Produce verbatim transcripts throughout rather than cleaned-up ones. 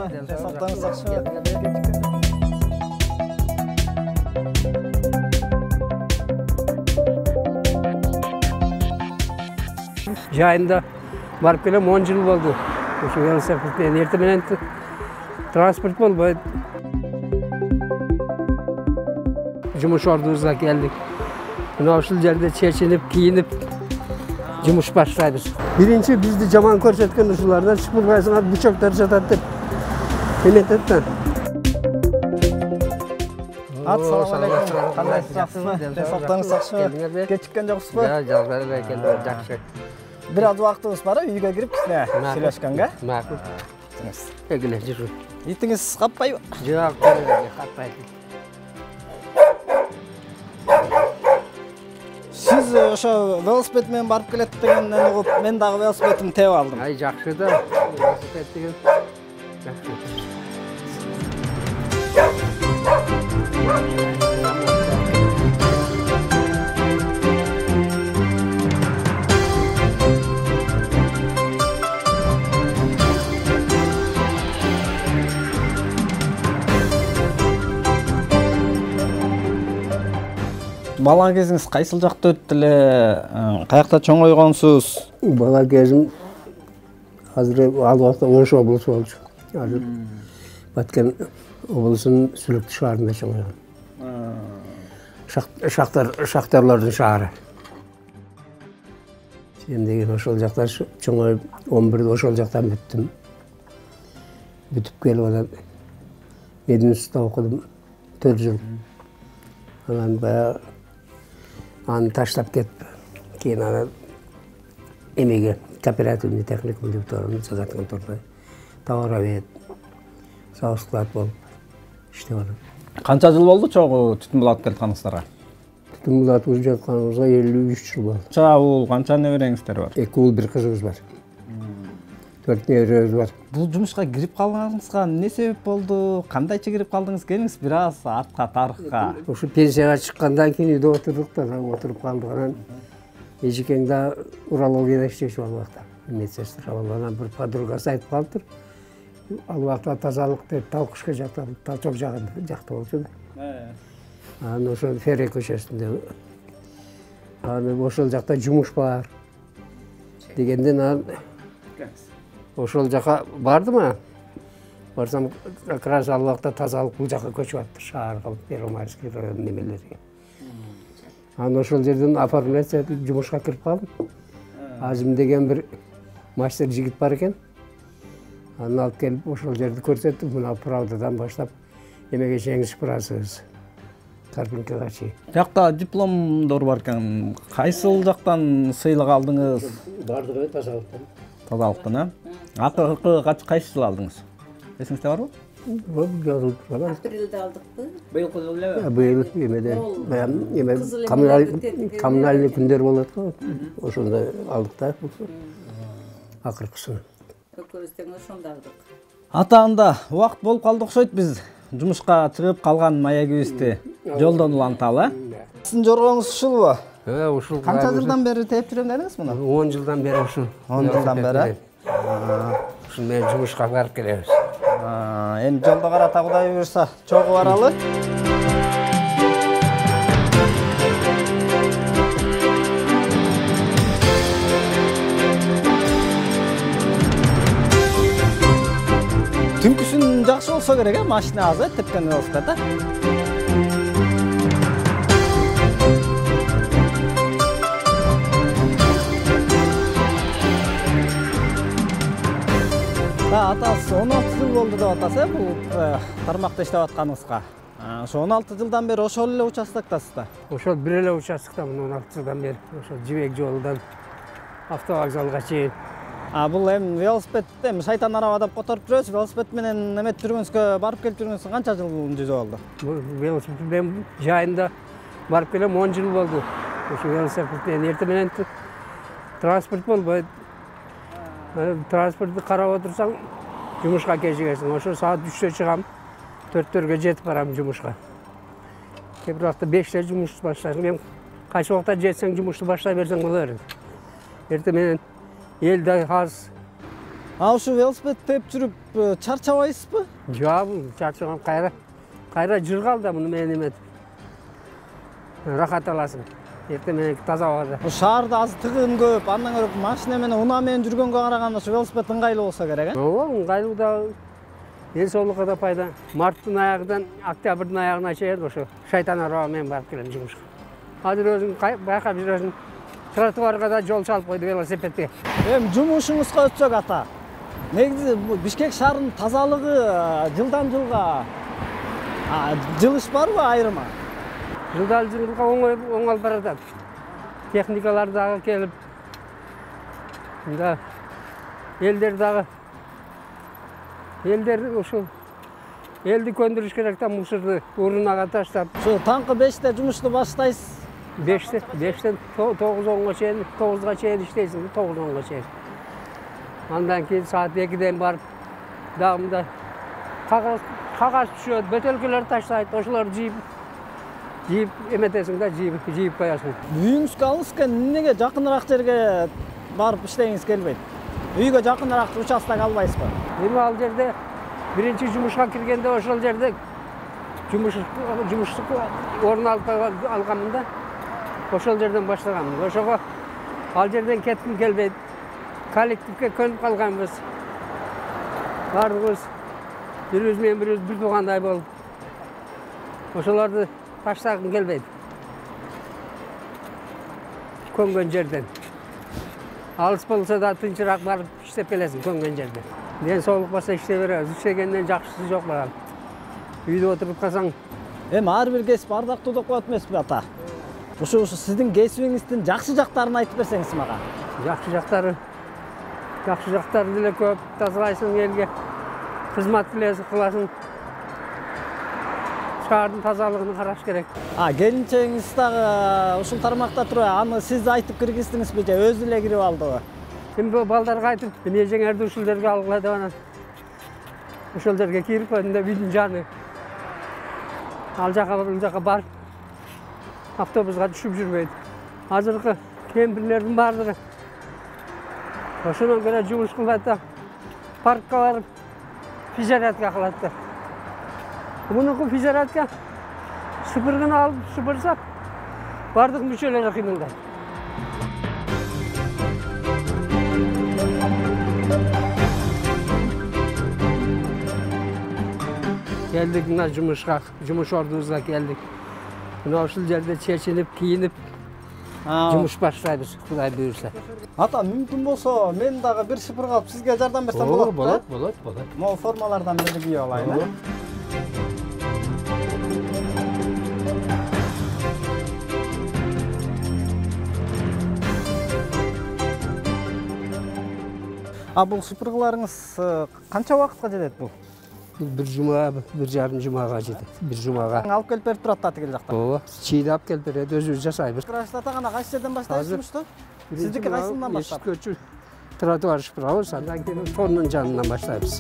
Денсаулығыңыз жақсы. Жайында барып келем он жыл болды. Ошо велосипедтен эртең менен транспорт болбойт. Жумуш ордубузга келдик. Мына ушул жерде чечинип, кийинип жумуш баштайбыз. Биринчи бизди жаман көрсөткөн ушуларда чыпырбайсыңар бычоктор жатат деп эметет да. Ассаламу алейкум. Кандайсыз, жакшысызбы? Денсаулығыңыз жакшыбы? Кечиккен жоксузбу? Жок, жакшы. Бир аз убактыбыз бар, үйгө кирип кичине сүйлөшкөнгө. Макул. Эгиле жүрү. Итиңиз каппайбы? Жок, каппайт. Сиз ошо велосипед менен барып келет дегенден угуп, мен дагы велосипедимди тебип алдым. Ай, жакшы да. Велосипед деген жакшы. Бала кезиңиз кайсыл жакта өттү эле? Каякта чоңойгонсуз? Бала кезим азыр ал убакта Ош облусу болчу. Азыр Баткен облусунун Сүлүктү шаарында чоңойгон. Шахтар шахтарлардын шаары. Мен деген ошол жакта чоңоюп он бирде ошол жактан бүттүм. Бүтүп келип анан мединститутта окудум төрт жыл. Анан баягы аны таштап кетип, кийин анан эмеге кооперативный техникум деп турган Сазат конторда товаровед, заводсклад болуп иштеп атам. Канча жыл болду чогуу түтүн булат жатканыңыздарга? Түтүн булат жатканыбызга элүү үч жыл болду. Канча уул, канча небереңиздер бар? эки уул, бир кызыбыз бар. төрт неберебиз бар. Бул жумушка кирип калганыңызга эмне себеп болду? Кандайча кирип калдыңыз? Келиңиз бир аз артка, тарыхка. Ошо пенсияга чыккандан кийин үйдө отурдук да, отуруп калдык. Анан эжекең да урологияда иштешип ал убакта. Медсестра болуп, анан бир подругасы айтып калыптыр. Ал убакта тазалык деп талкушка жактан, талчок жагында жакта болчу да. Анан ошо Ферре көчөсүндө. Анан ошол жакта жумуш бар дегенден анан ошол жака бардым а. Барсам, как раз ал убакта тазалык бул жака көчүп атты, шаарга, Первомайский район немелерге. Анан ошол жерден оформляться этип жумушка кирип калдым. Азим деген бир мастер жигит бар экен. Аны алып келип ошол жерди көрсөттүм. Мына Правдадан баштап эмеге чейин шпырасыз. Карпинкага чейин. Жакта дипломдор бар экен. Кайсыл жактан сыйлык алдыңыз? Бардыгы тазалыктан. Тазалыктан, а? Акыркы кайсы жыл алдыңыз? Эсиңизде барбы? Бул жазылып турган. Апрелде алдыкпы? Быйылкы жыл элеби? Быйыл эмеде, эме коммунальный күндөр болот го. Ошондо алдык да. Акыркысын. Экөөбүз тең ошондо алдык. Атаанда убакыт болуп калды окшойт, биз жумушка чыгып калган маегибизди жолдон уланталы. Сиздин жоргоңуз ушулбу? Э, ушул. Канча жылдан бери теп жүрөм дедиңиз муну? он жылдан бери ушул. он жылдан бери. Ушул менен жумушка барып келебиз. Эми жолдо карата Кудай буйрса чогуу баралы. Түнкүсүн жакшы болсо керек, э, машина аз, э, тепкен велосипед, э. Атасы он алты жыл болду деп атасы, э, бул тармакта иштеп атканыңызга. Ошо он алты жылдан бери ошол эле участоктасыз да? Ошол бир эле участоктамын он алты жылдан бери. Ошол жибек жолундан автовокзалга чейин. А бул эми велосипед эми шайтан араба деп которуп жүрөбүз. Велосипед менен эметип жүргөнүзгө, барып келип жүргөнүзгө канча жыл жүзө болду? Велосипед менен жайында барып келем он жыл болду. Ошо велосипед менен эртең менен транспорт болбойт. Транспортты карап отурсаң, жумушка кечигесиң. Ошо саат үчтө чыгам, төрттөргө жетип барам жумушка. Кээ бир убакта беште жумуш баштайм. Мен кайсы убакта жетсең жумушту баштай берсең боло берет. Эртең менен эл да аз, А ушу велосипед теп жүрүп чарчабайсызбы? Жок, чарчаган кайра. Кайра жыргал да муну менен эметип. Рахат аласың. Эртең менен таза абада. Бул шаарда азыр тыгын көп, андан көрө машина менен унаа менен жүргөнгө караганда ушу велосипед ыңгайлуу болсо керек, э? Ооба, ыңгайлуу да. Ден соолукка да пайда. Марттын аягынан октябрдын аягына чейин ошо шайтан араба менен барып келем жумушка. Азыр өзүң байкап жүрөсүң. Тротуарга да жол чалып койду велосипедке. Эми жумушуңузга өтсөк ата. Негизи Бишкек шаарынын тазалыгы жылдан жылга жылыш барбы айрыма? Жылдан жылга оңой оңалып баратат. Техникалар дагы келип, мында элдер дагы элдер ушул элди көндүрүш керек да мусорду урунага таштап. Ушу таңкы беште жумушту баштайсыз. беште, бештен тогуз онго чейин, тогузга чейин иштейсиң, тогуз онго чейин. Андан кийин саат экиден барып, дагы мында кагаз кагаз түшөт, бөтөлкөлөр таштайт, ошолорду жийип жийип эметесиң да, жийип жийип коесуң. Үйүңүзгө алыс экен, эмнеге жакыныраак жерге барып иштегиңиз келбейт? Үйгө жакыныраак участок албайсызбы? Эми ал жерде биринчи жумушка киргенде ошол жерде жумуш жумуш орун алып алганмын да. Ошол жерден баштаганмын. Ошого ал жерден кетким келбейт. Коллективге көнүп калганбыз. Бардыгыбыз бирибиз менен бирибиз бир туугандай болуп. Ошолорду таштагым келбейт. Көнгөн жерден. Алыс болсо да тынчыраак барып иштеп келесиң көнгөн жерде. Ден соолук болсо иштей беребиз. Иштегенден жакшысы жок багам. Үйдө отуруп калсаң, Эми ар бир кесип ардактуу деп коет эмеспи ата? Ушу ушу сиздин кесибиңиздин жакшы жактарын айтып берсеңиз мага. Жакшы жактары, жакшы жактары деле көп. Тазалайсың элге, кызмат кыласың. Шаардын тазалыгын караш керек. А, келинчегиңиз дагы ушул тармакта туруп, аны сиз айтып киргиздиңизби же өзү эле кирип алдыбы? Эми бул балдарга айтып, эмне жеңерди ушул жерге алгыла деп анан ошол жерге кирип койдум да үйдүн жаны. Ал жака бул жака барып автобуска түшүп жүрбөйт. Азыркы кемпирлердин бардыгы ошондон көрө жумуш кылат да, паркка барып физзарядка кылат да. Мунуку физзарядка сыпыргыны алып сыпырсак, бардык мүчөлөрү кыймылдайт. Келдик мына жумушка, жумуш ордубузга келдик. Мына ушул жерде чечилип, кийинип, жумуш баштайбыз, Кудай буйрса. Ата, мүмкүн болсо мен дагы бир сыпырга алып сизге жардам берсем болот да? Болот, болот, болот. Могу формалардан биrini кийип алайын, э? А бул сыпыргыларыңыз канча убакытка жетет бул? Бир жума, бир жарым жумага жетет. Бир жумага. Алып келип берип турат да тигил жакта. Ооба, чыйдап келип берет, өзүбүз жашайбыз. Рашид ата кана кайсы жерден баштайсыз жумушту? Сиздики кайсынан баштап? Эшикке тротуар шыпырабыз, андан кийин торунун жанынан баштайбыз.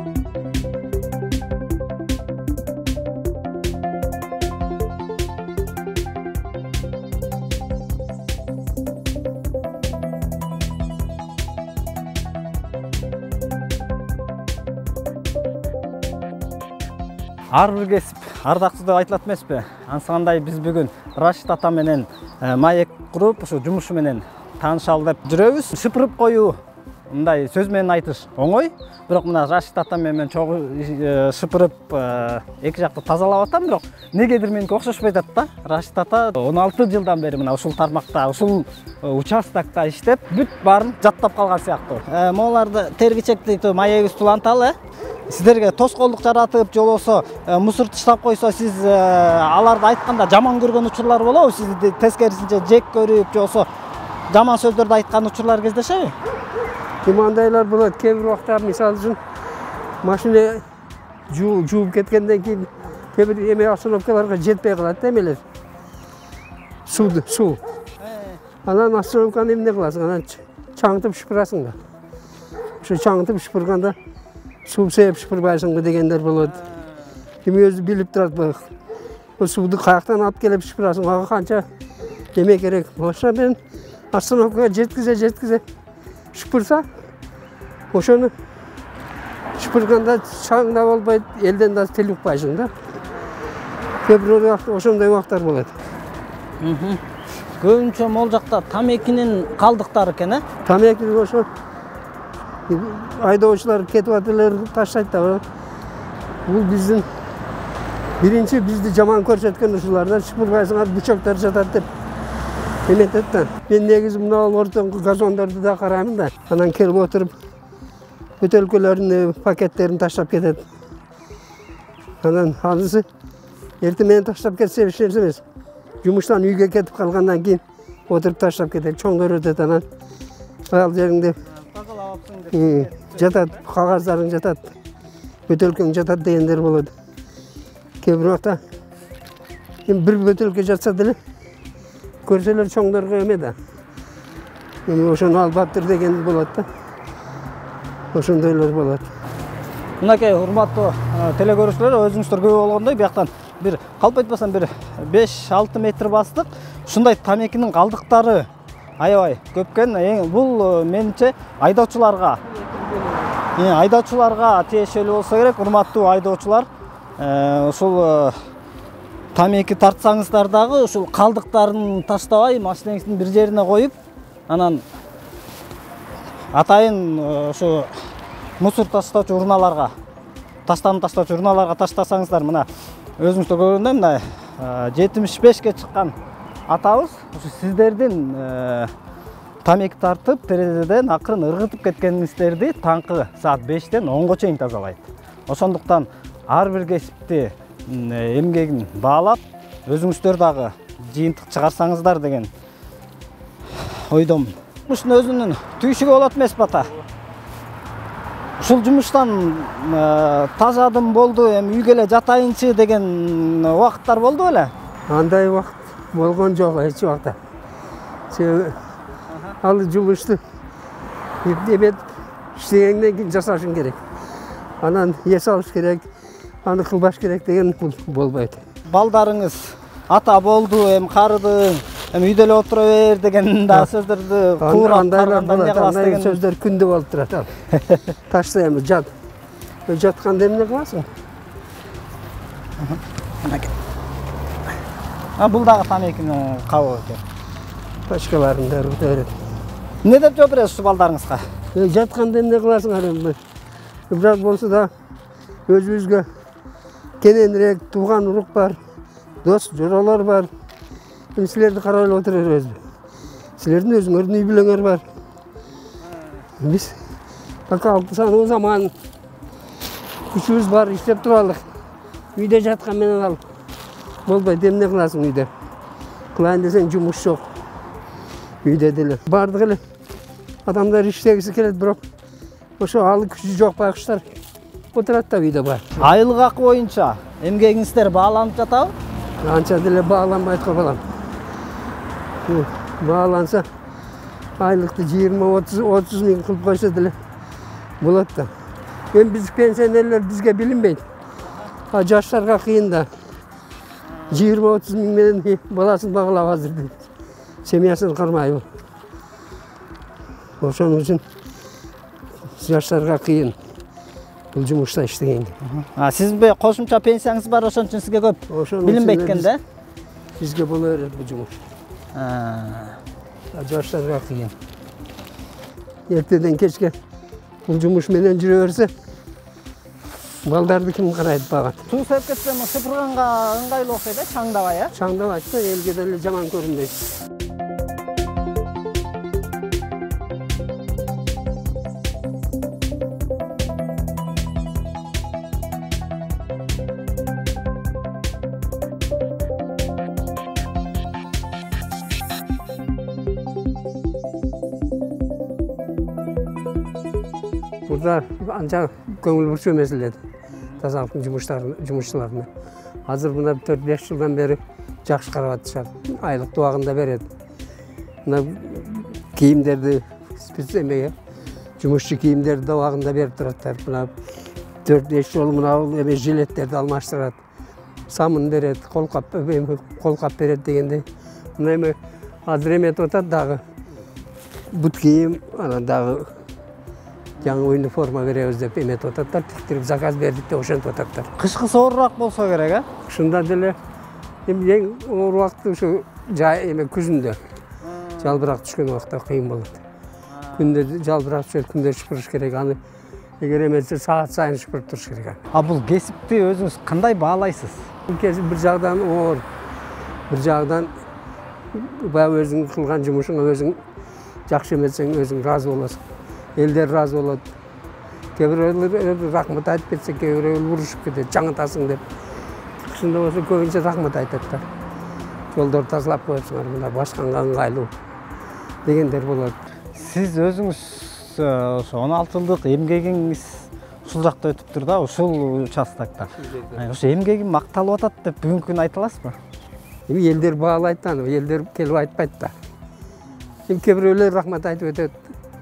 Ар бир кесип ардактуу деп айтылат эмеспи? Ансыгандай биз бүгүн Рашид ата менен маек куруп, ушу жумушу менен таанышалы деп жүрөбүз. Сыпырып коюу мындай сөз менен айтыш оңой, бирок мына Рашид ата менен чогуу сыпырып эки жакты тазалап атам, бирок негедир меники окшошпой атат да. Рашид ата он алты жылдан бери мына ушул тармакта, ушул участокто иштеп, бүт баарын жаттап калган сыяктуу. Моуларды тергичекти маегибиз уланталы. Сиздерге тоскоолдук жаратып, же болбосо мусор таштап койсо, сиз аларды айтканда жаман көргөн учурлар болобу? Сизди тескерисинче жек көрүп, же болбосо жаман сөздөрдү айткан учурлар кездешеби? Мындайлар болот. Кээ бир убакта мисалы үчүн машина жууп кеткенден кийин кээ бир эме остановкаларга жетпей калат да эмелер. Суу, суу. Анан остановканы эмне кыласың? Анан чаңытып шыпырасың да. Ошо чаңытып шыпырганда суу сээп шыпырбайсыңбы дегендер болот. Эми өзү билип турат бу. Бул сууду каяктан алып келип шыпырасың, ага канча эме керек. Ошо мен остановкага жеткизе жеткизе шыпырса, ошону шыпырганда шаң да болбойт, элден да тил укпайсың да. Көп убакыт ошондой убактар болот. Көбүнчө могул жакта тамекинин калдыктары экен, э? Тамеки ошо айдоочулар кетип атылар, таштайт да. Бул биздин биринчи бизди жаман көрсөткөн ушуларда шыпырбайсыңар, бучоктор жатат деп эметет да. Мен негизи мына ортоңку газондорду да караймын да. Анан келип отуруп бөтөлкөлөрүн, пакеттерин таштап кетет. Анан анысы эртең менен таштап кетсе эч нерсе эмес. Жумуштан үйгө кетип калгандан кийин отуруп таштап кетет, чоңдор өтөт, анан ал жериңде жатат, кагаздарың жатат, бөтөлкөң жатат дегендер болот. Кээ бир убакта бир бөтөлкө жатса деле көрсөлөр чоңдорго эме да. Эми ошону албаптыр деген болот да. Ошондойлор болот. Мынакей урматтуу телекөрүүчүлөр, өзүңүздөр көп болгондой бияктан бир калп айтпасам бир беш алты метр бастык. Ушундай тамекинин калдыктары аябай көп экен. Бул менимче айдоочуларга айдоочуларга тиешелүү болсо керек. Урматтуу айдоочулар, ушул тамеки тартсаңыздар дагы ушул калдыктарын таштабай, машинеңиздин бир жерине коюп, анан атайын ушу мусор таштоочу урналарга, таштан таштоочу урналарга таштасаңыздар, мына өзүңүздөр көргөндөй мына жетимиш бешке чыккан атабыз ушу сиздердин тамеки тартып, терезеден акырын ыргытып кеткениңиздерди таңкы саат бештен онго чейин тазалайт. Ошондуктан ар бир кесипти эмгегин баалап, өзүңүздөр дагы жыйынтык чыгарсаңыздар деген ойдомун. Жумуштун өзүнүн түйшүгү болот эмеспи ата? Ушул жумуштан тазадым болду, эми үйгө эле жатайынчы деген убакыттар болду беле? Андай убакыт болгон жок эч убакта. Себеби ал жумушту эметип иштегенден кийин жасашың керек. Анан эс алыш керек, аны кылбаш керек деген болбойт. Балдарыңыз ата болду, эми карыдың, эми үйдө эле отура бер деген да сөздөрдү куурап караганда эмне кыласыз деген сөздөр күндө болуп турат. Ташта эми жат. Жатканда эмне кыласың? А бул дагы тамекинин кабы экен. Башкаларын да өрөт. Эмне деп жооп бересиз ушул балдарыңызга? Жатканда эмне кыласыңар эми? Бирок болсо да өзүбүзгө кененирээк тууган урук бар, дос жоролор бар. Эми силерди карап эле отура беребизби? Силердин өзүңөрдүн үй бүлөңөр бар. Биз пока алпысанчы заман күчүбүз бар, иштеп туралык. Үйдө жаткан менен ал болбойт, эмне кыласың үйдө? Кылайын десең жумуш жок. Үйдө деле бардык эле адамдар иштегиси келет, бирок ошо ал күчү жок байкуштар отурат да үйдө бар. Айлык акы боюнча эмгегиңиздер бааланып жатабы? Анча деле бааланбайт го балам. Бааланса айлыкты жыйырма отуз миң кылып койсо деле болот да. Эми биз пенсионерлер бизге билинбейт. А жаштарга кыйын да. жыйырма отуз миң менен баласын багалап азыр семьясын кармайбы. Ошон үчүн жаштарга кыйын бул жумушта иштеген. А сизби кошумча пенсияңыз бар, ошон үчүн сизге көп билинбейт экен да? Бизге боло берет бул жумуш. А жаштарга кыйын. Эртеден кечке бул жумуш менен жүрө берсе, балдарды ким карайт багат? Суу сеп кетсе, шыпырганга ыңгайлуу окшойт да, чаңдабай, э? Чаңдабайт да, элге деле жаман көрүнбөйт. Burada ancak көңүл бурчу эмес тазалыктын жумушчуларына. Азыр мына төрт беш жылдан бери жакшы карап атышат. Айлык убагында берет. Мына кийимдерди спец эмеге, жумушчу кийимдерди убагында берип тураттар. Мына төрт беш жолу мына эме жилеттерди алмаштырат. Самын берет, колкап колкап берет дегенде. Мына эме азыр эметип атат дагы. Бут кийим, анан дагы жаңы униформа беребиз деп эметип ататтар, тиктирип заказ бердик деп ошентип ататтар. Кышкы соорураак болсо керек, э? Шында деле эми эң оор убакыты ушу жай эме күзүндө. Жалбырак түшкөн убакта кыйын болот. Күндө жалбырак түшөт, күндө шыпырыш керек. Аны эгер эмесе саат сайын шыпырып туруш керек. А бул кесипти өзүңүз кандай баалайсыз? Бул кесип бир жагдан оор, бир жагдан баягы өзүң кылган жумушуңа өзүң жакшы эметсең өзүң ыраазы болосуң. Элдер ыраазы болот. Кээ бирөөлөр рахмат айтып кетсе, кээ бирөөлөр урушуп кетет, жаңытасың деп. Шында болсо көбүнчө рахмат айтаттар. Жолдор тазалап коюпсуңар, мына башканга ыңгайлуу дегендер болот. Сиз өзүңүз ошо он алты жылдык эмгегиңиз ушул жакта өтүптүр да, ушул участокто. Ошо эмгегим макталып атат деп бүгүнкү күнү айта аласызбы? Эми элдер баалайт аны, элдер келип айтпайт да. Эми кээ бирөөлөр рахмат айтып өтөт.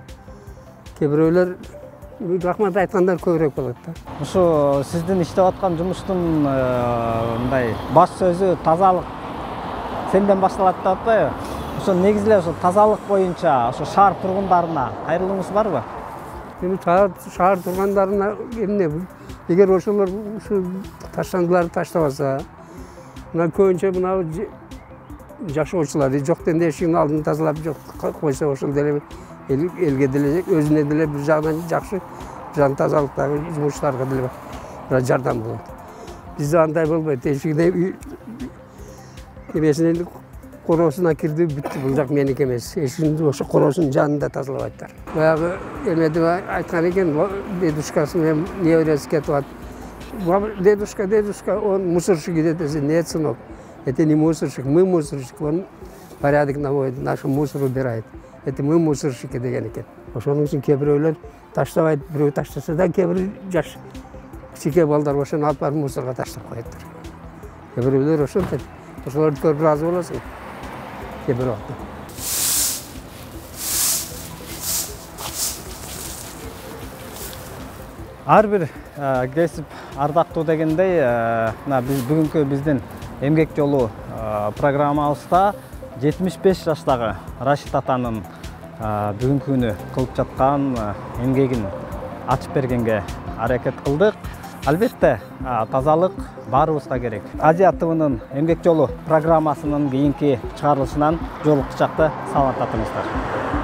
Кээ бирөөлөр рахмат айткандар көбүрөөк болот да. Ошо сиздин иштеп аткан жумуштун мындай баш сөзү тазалык сенден башталат деп атпайбы? Ошо негизи эле ошо тазалык боюнча ошо шаар тургундарына кайрылууңуз барбы? Эми шаар тургундарына эмне бул? Эгер ошолор ушу таштандыларды таштабаса, мына көбүнчө мына жашоочулар жок дегенде эшигин алдын тазалап жок койсо ошол деле элге деле өзүнө деле бир жагдан жакшы, бир жагдан тазалыктагы жумуштарга деле жардам болот. Бизде андай болбойт. Эшигине эмесинен короосуна кирди, бүттү, бул жак меники эмес. Эшигин ошо короосунун жанында тазалабайттар. Баягы эмеди айткан экен, дедушкасы менен небереси кетип атат. Дедушка, дедушка, он мусорщик идет, нет, сынок. Это не мусорщик, мы мусорщик, он порядок наводит, нашу мусор убирает. Это мы мусорщики деген экен. Ошонун үчүн кээ бирөөлөр таштабайт, бирөө таштаса да кээ бир жаш кичике балдар ошону алып барып мусорго таштап коеттир. Кээ бирөөлөр ошентет. Ошолорду көрүп ыраазы болосуң. Кээ бир убакта. Ар бир кесип ардактуу дегендей, мына биз бүгүнкү биздин эмгек жолу программабызда жетимиш беш жаштагы Рашид атанын бүгүнкү күнү кылып жаткан эмгегин ачып бергенге аракет кылдык. Албетте, тазалык баарыбызга керек. Азия ТВнын эмгек жолу программасынын кийинки чыгарылышынан жолугушакта саламатта туруңуздар.